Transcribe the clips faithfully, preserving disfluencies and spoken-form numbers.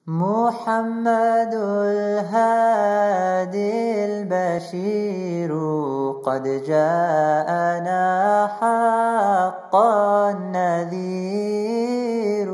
محمد الهادي البشير قد جاءنا حقا نذير.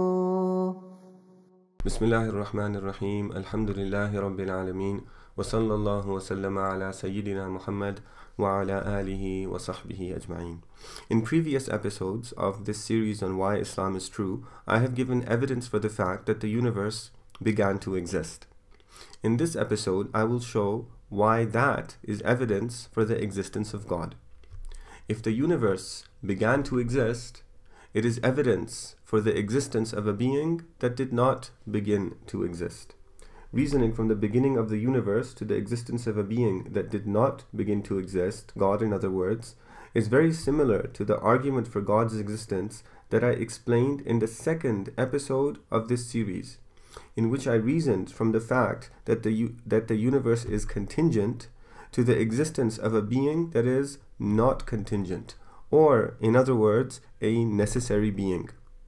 بسم الله الرحمن الرحيم. الحمد لله رب العالمين وصلى الله وسلم على سيدنا Muhammad wa ala alihi wa sahbihi ajma'in. In previous episodes of this series on why Islam is true, I have given evidence for the fact that the universe began to exist. In this episode, I will show why that is evidence for the existence of God. If the universe began to exist, it is evidence for the existence of a being that did not begin to exist. Reasoning from the beginning of the universe to the existence of a being that did not begin to exist, God in other words, is very similar to the argument for God's existence that I explained in the second episode of this series, in which I reasoned from the fact that the, that the universe is contingent to the existence of a being that is not contingent, or in other words, a necessary being.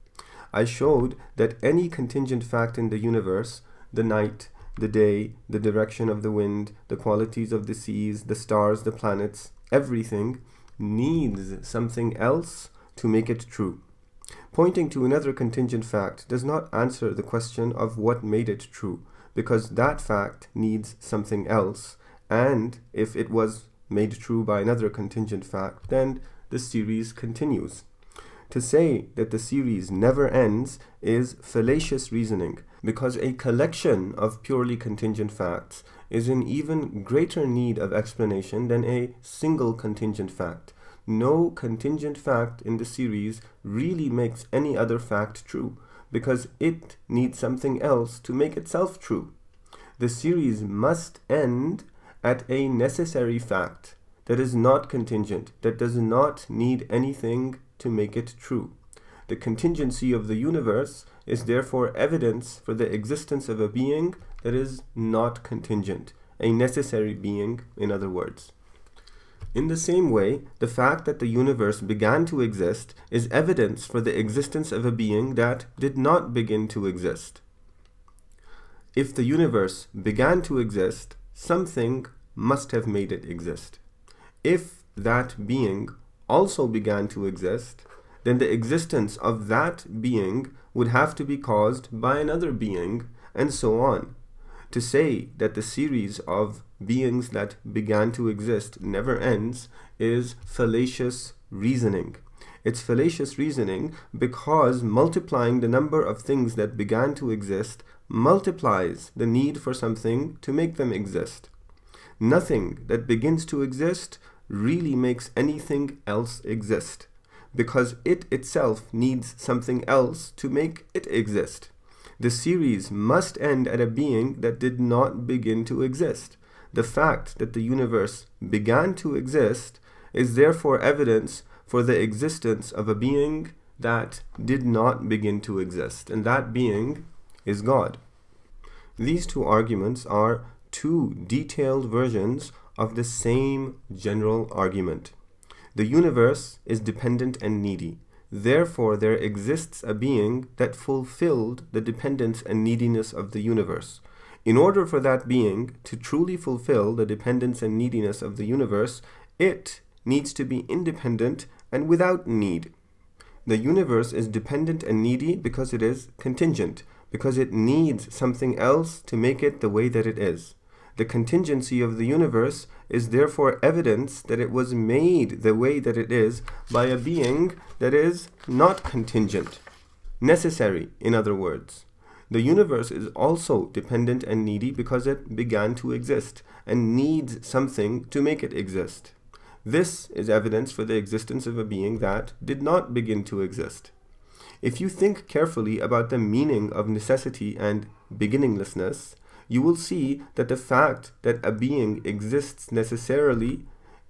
I showed that any contingent fact in the universe, the night, the day, the direction of the wind, the qualities of the seas, the stars, the planets, everything needs something else to make it true. Pointing to another contingent fact does not answer the question of what made it true, because that fact needs something else, and if it was made true by another contingent fact, then the series continues. To say that the series never ends is fallacious reasoning, because a collection of purely contingent facts is in even greater need of explanation than a single contingent fact. No contingent fact in the series really makes any other fact true, because it needs something else to make itself true. The series must end at a necessary fact that is not contingent, that does not need anything to make it true. The contingency of the universe is therefore evidence for the existence of a being that is not contingent, a necessary being, in other words. In the same way, the fact that the universe began to exist is evidence for the existence of a being that did not begin to exist. If the universe began to exist, something must have made it exist. If that being also began to exist, then the existence of that being would have to be caused by another being, and so on. To say that the series of beings that began to exist never ends is fallacious reasoning. It's fallacious reasoning because multiplying the number of things that began to exist multiplies the need for something to make them exist. Nothing that begins to exist really makes anything else exist, because it itself needs something else to make it exist. The series must end at a being that did not begin to exist. The fact that the universe began to exist is therefore evidence for the existence of a being that did not begin to exist, and that being is God. These two arguments are two detailed versions of the same general argument. The universe is dependent and needy. Therefore, there exists a being that fulfilled the dependence and neediness of the universe. In order for that being to truly fulfill the dependence and neediness of the universe, it needs to be independent and without need. The universe is dependent and needy because it is contingent, because it needs something else to make it the way that it is. The contingency of the universe is therefore evidence that it was made the way that it is by a being that is not contingent, necessary, in other words. The universe is also dependent and needy because it began to exist and needs something to make it exist. This is evidence for the existence of a being that did not begin to exist. If you think carefully about the meaning of necessity and beginninglessness, you will see that the fact that a being exists necessarily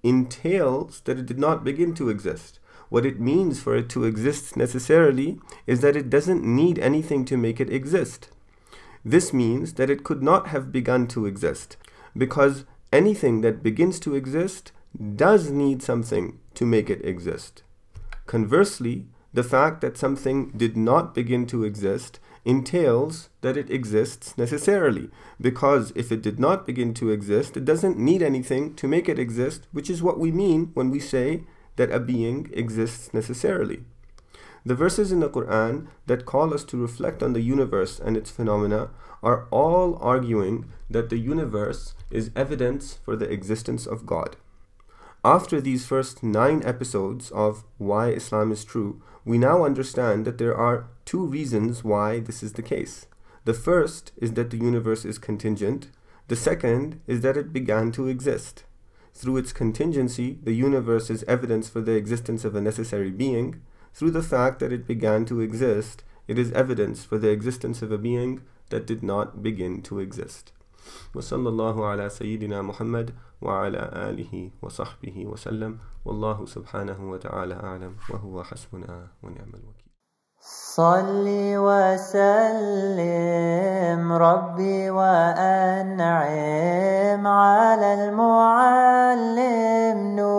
entails that it did not begin to exist. What it means for it to exist necessarily is that it doesn't need anything to make it exist. This means that it could not have begun to exist, because anything that begins to exist does need something to make it exist. Conversely, the fact that something did not begin to exist entails that it exists necessarily, because if it did not begin to exist, it doesn't need anything to make it exist, which is what we mean when we say that a being exists necessarily. The verses in the Quran that call us to reflect on the universe and its phenomena are all arguing that the universe is evidence for the existence of God. After these first nine episodes of why Islam is true, we now understand that there are two reasons why this is the case. The first is that the universe is contingent. The second is that it began to exist. Through its contingency, the universe is evidence for the existence of a necessary being. Through the fact that it began to exist, it is evidence for the existence of a being that did not begin to exist. وصلى الله على سيدنا محمد وعلى آله وصحبه وسلم والله سبحانه وتعالى أعلم وهو حسبنا ونعم الوكيل. صل وسلم ربي وأنعم على المعلم